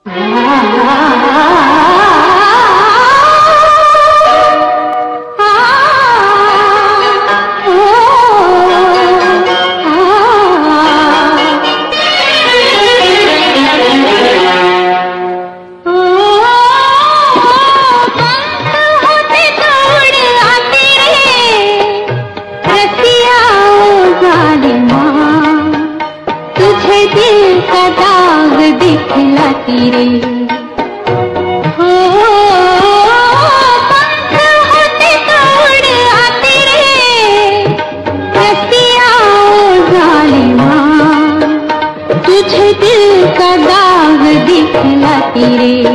दिल का दाग दिखलाती रे, हो पंख होते तोड़ आती रे, रसिया जालिमा तुझे दिल का दाग दिखलाती रे।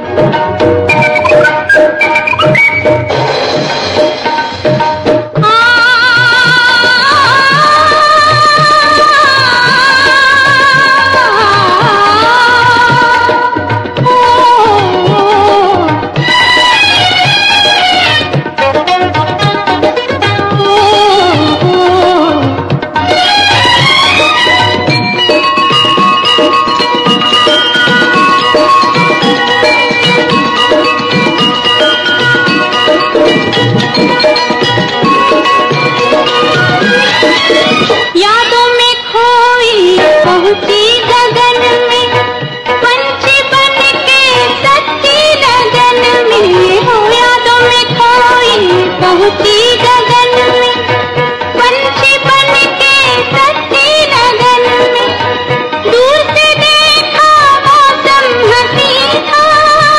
पहुंची गगन में पंछी बन के सच्ची लगन में, हो यादों में खोई पहुंची गगन में पंछी बन के सच्ची लगन में। दूर से देखा मौसम हंसी था,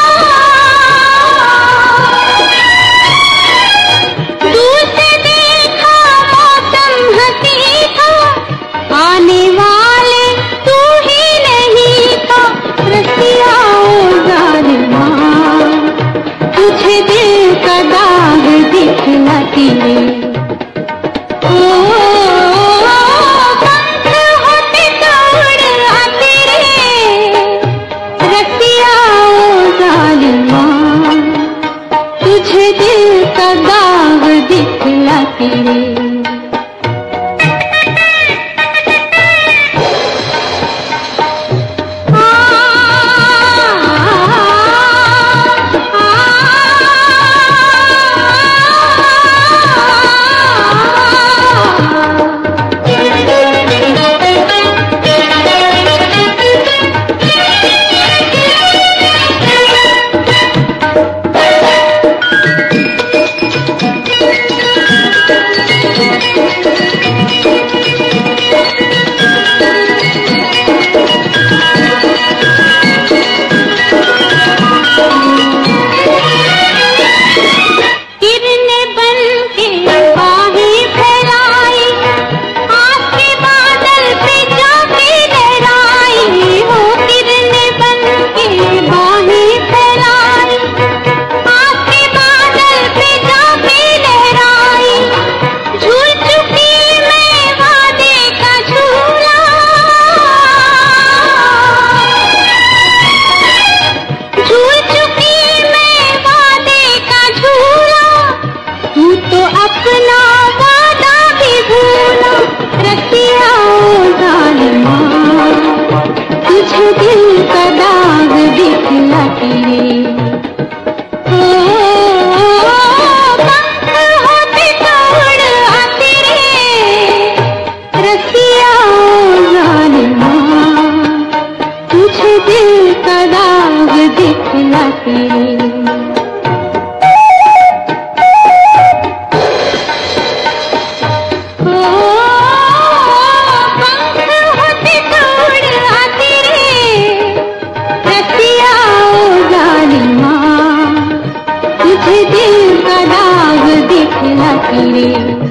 दूर से देखा मौसम हंसी था, आने वाले रसिया जालिमा तुझे दिल का दाग दिखलाती रे, ओ पंख होते तोड़ आती रे, रसिया जालिमा तुझे दिल का दाग दिखलाती रे। तुझे दिल का दाग दिखलाती रे, हो पंख होते तोड़ आती रे, रसिया जालिमा तुझे दिल का दाग दिखलाती रे। तुझे दिल का दाग दिखलाती रे।